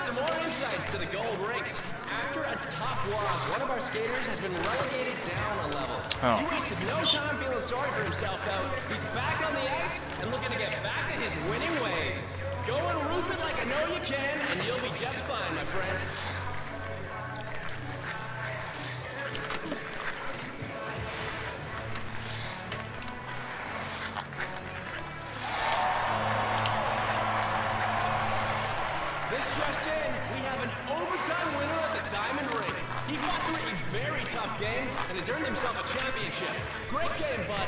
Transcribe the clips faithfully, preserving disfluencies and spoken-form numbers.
some more insights to the gold rinks. After a tough loss, one of our skaters has been relegated down a level. Oh. He wasted no time feeling sorry for himself, though. He's back on the ice and looking to get back to his winning ways. Go and roof it like I know you can, and you'll be just fine, my friend. This just in, we have an overtime winner at the Diamond Ring. He fought through a very tough game and has earned himself a championship. Great game, bud.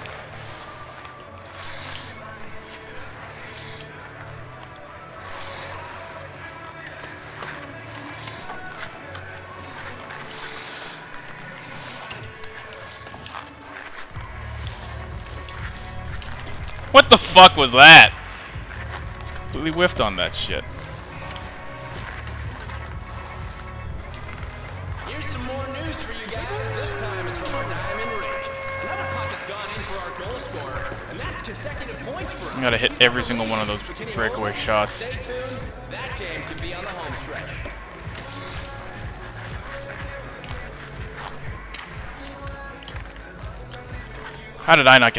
What the fuck was that? It's completely whiffed on that shit. Here's some more news for you guys. This time it's from our Diamond Ring. Another puck has gone in for our goal scorer, and that's consecutive points for him. I gotta hit every single one of those breakaway shots. Stay tuned. That game could be on the home stretch. How did I not get?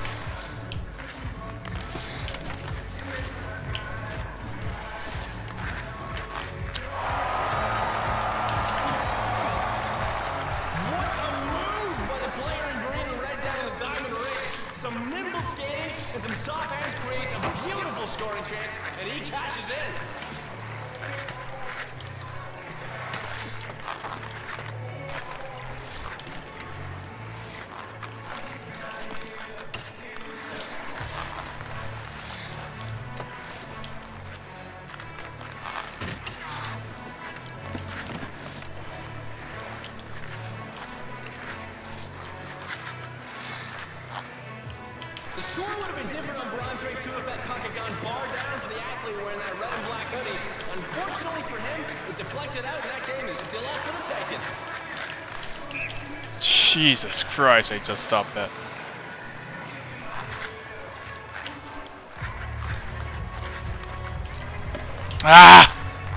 Some nimble skating and some soft hands creates a beautiful scoring chance, and he cashes in. The score would have been different on Bronze Ring two if that puck had gone bar down for the athlete wearing that red and black hoodie. Unfortunately for him, it deflected out and that game is still up for the taking. Jesus Christ, I just stopped that. Ah!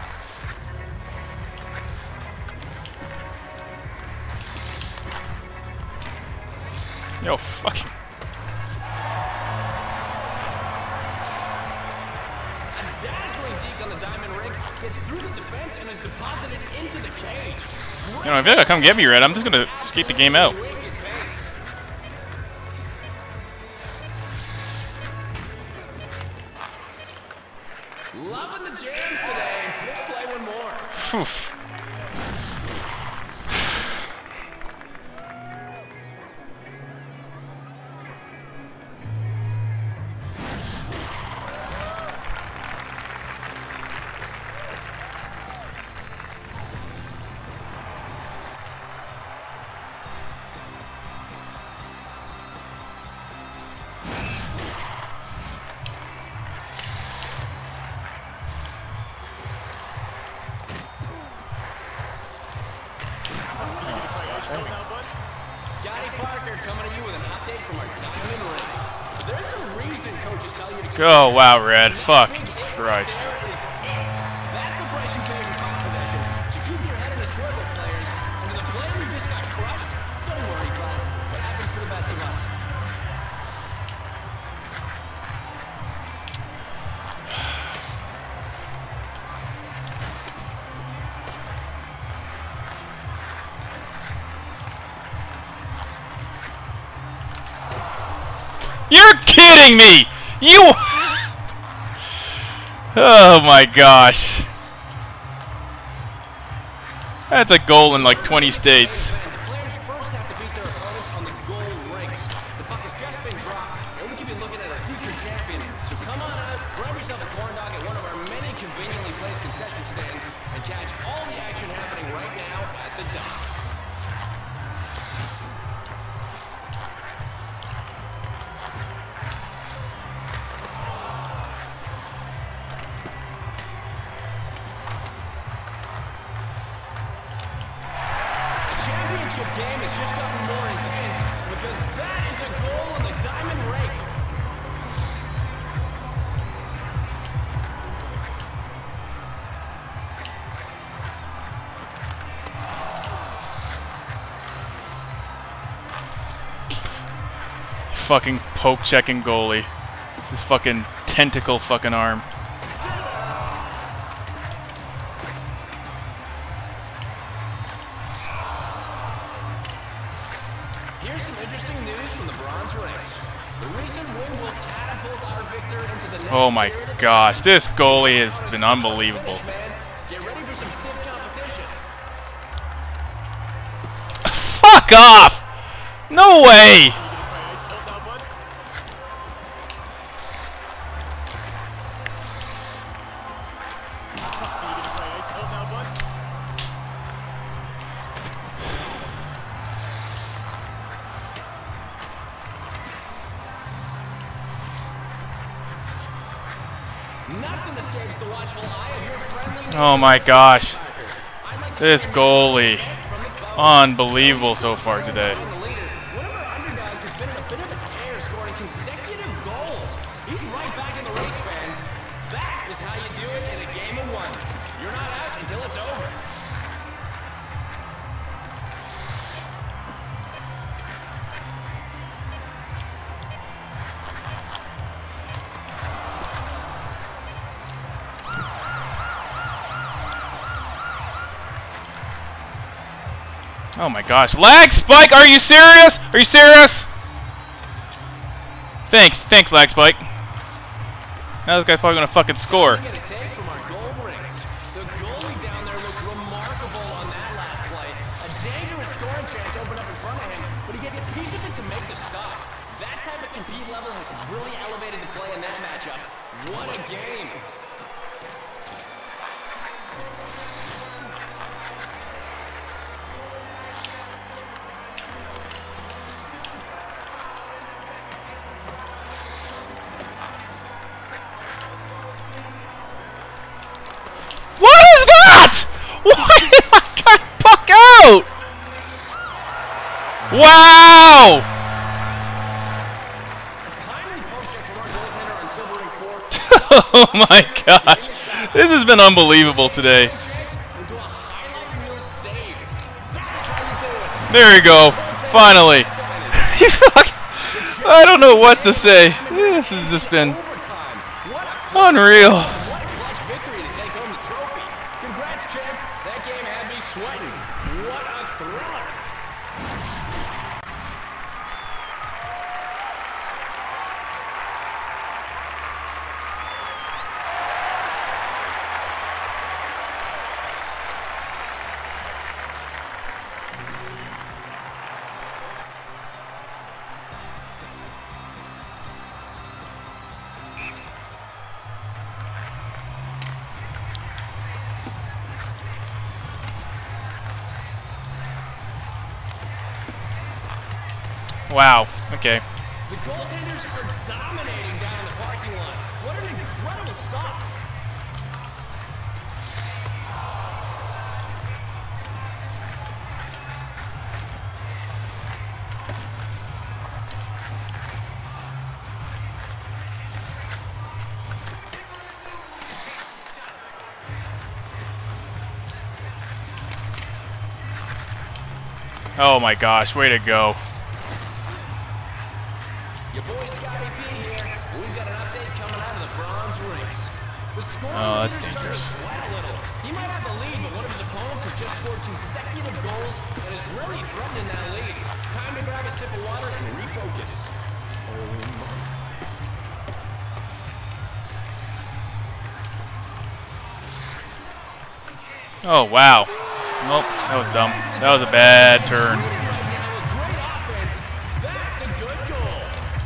Yo, fucking. On the Diamond Ring, gets through the defense and is deposited into the cage. You know, if you gotta come get me, Red, I'm just gonna skate the game out. Loving the jams today. Let's play one more. Whew. Scotty Parker coming to you with an update from our Diamond Ring. There's a reason coaches tell you to keep Oh wow, Red. Fuck Christ. There is it. That's the price you pay for puck possession. To keep your head in a swivel, players. And to the player who just got crushed, don't worry, bud. What happens to the best of us? You're kidding me! You. Oh my gosh. That's a goal in like twenty states. The players first have to beat their opponents on the goal rinks. The puck has just been dropped, and we could be looking at a future champion. So come on out, grab yourself a corn dog at one of our many conveniently placed concession stands, and catch all the action happening right now at the docks. Game has just gotten more intense because that is a goal on the Diamond Ring. fucking poke checking goalie. His fucking tentacle fucking arm. Here's some interesting news from the bronze ranks. The recent win will catapult our victor into the next Oh my gosh, this goalie has been unbelievable. Get ready for some stiff competition. Fuck off! No way! Nothing escapes the watchful eye of your friendly. Oh my gosh. This goalie. Unbelievable so far today. One of our underdogs has been in a bit of a tear, scoring consecutive goals. He's right back in the race, fans. That is how you do it in a game of ones. You're not out until it's over. Oh my gosh. Lag Spike! Are you serious? Are you serious? Thanks. Thanks, Lag Spike. Now this guy's probably gonna fucking score. The goalie down there looked remarkable on that last play. A dangerous scoring chance opened up in front of him, but he gets a piece of it to make the stop. That type of compete level has really elevated the play in that matchup. What a game! What is that? Why did I got fuck out? Wow! Oh my gosh. This has been unbelievable today. There you go. Finally. I don't know what to say. This has just been unreal. What a thriller! Wow. Okay. The goaltenders are dominating down in the parking lot. What an incredible stop! Oh my gosh, way to go. Your boy Scotty P here. We've got an update coming out of the bronze ranks. The scoring Oh, that's leader started to dangerous. sweat a little. He might have the lead, but one of his opponents has just scored consecutive goals and is really threatening that lead. Time to grab a sip of water and refocus. Oh wow. Nope, that was dumb. That was a bad turn. Right now with great offense. That's a good goal.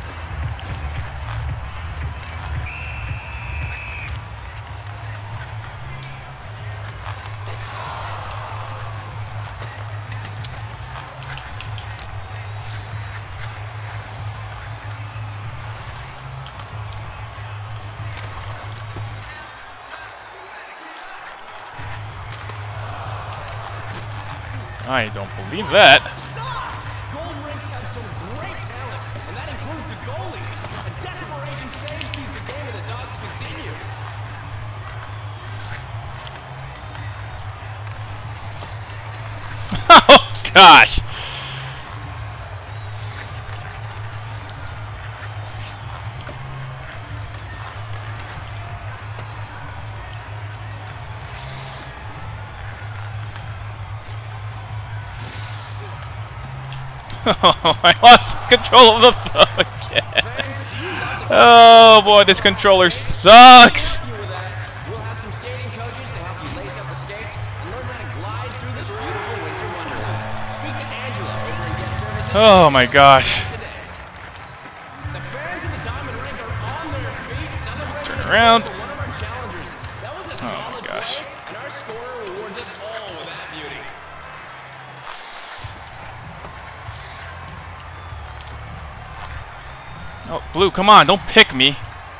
I don't believe that. Stop! Gold Rinks have some great talent, and that includes the goalies. A desperation save sees the game of the Dogs continue. Oh gosh. Oh, I lost control of the phone again. Oh boy, this controller sucks. We'll have some skating coaches to help you lace up the skates and learn how to glide through this beautiful winter wonderland. Speak to Angela over in guest services. Oh my gosh. The fans of the Diamond Ring are on their feet celebrating Turn around. one of our challengers. That was a Oh solid my gosh. play, and our scorer rewards us all with that beauty. Oh, Blue, come on, don't pick me.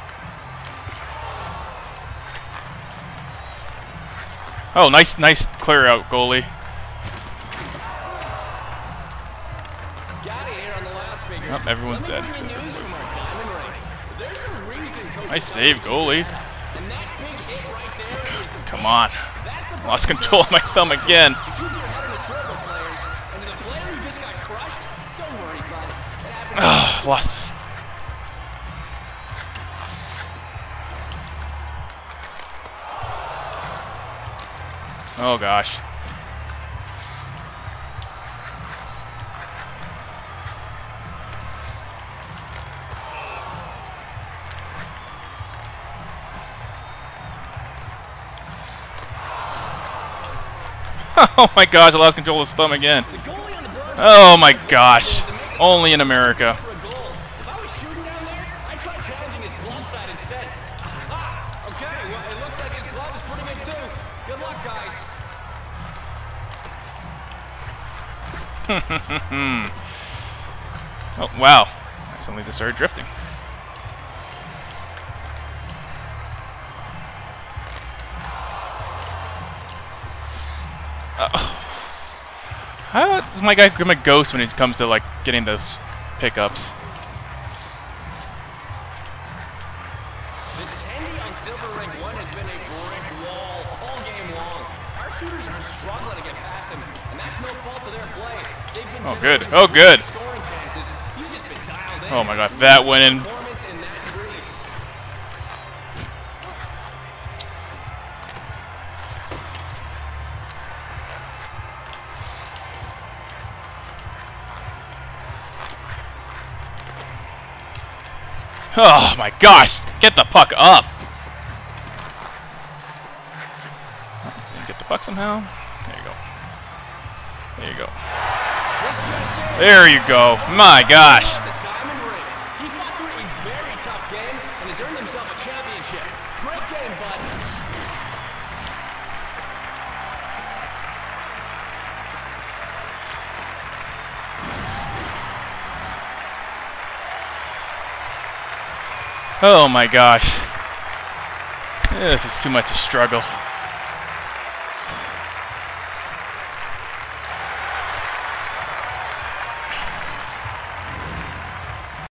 Oh, nice, nice clear out, goalie. Scotty here on the loudspeakers. Oh, everyone's Let me dead. bring you news from our Diamond Ring. There's a reason Coach Nice save, goalie. and that big hit right there is Come on. that's the Lost control of my thumb again. to keep your head in the swivel, players. And to the player who just got crushed, don't worry, bud. It happens. Oh, lost this. Oh gosh. Oh my gosh, I lost control of his thumb again. The goalie on the Bruins Oh my gosh. Only in America. for a goal. If I was shooting down there, I'd try challenging his glove side instead. Ah, okay, well, it looks like his glove is pretty good too. Good luck, guys. Oh wow. I suddenly just started drifting. Uh, how does my guy become a ghost when it comes to like getting those pickups? The Tandy on Silver Ring one has been a brick wall all game long. Our shooters are struggling to get past him, and that's no fault of their play. They've been Oh good. generating Oh good. scoring chances. He's just been dialed in. Oh my god, that went in. Performance in that crease. Oh my gosh, get the puck up. Oh, didn't get the puck somehow. There you go. There you go. This just in. There you go. My gosh. The Diamond Ring. He fought through a very tough game and has earned himself a championship. Great game, bud. Oh my gosh. This is too much to struggle.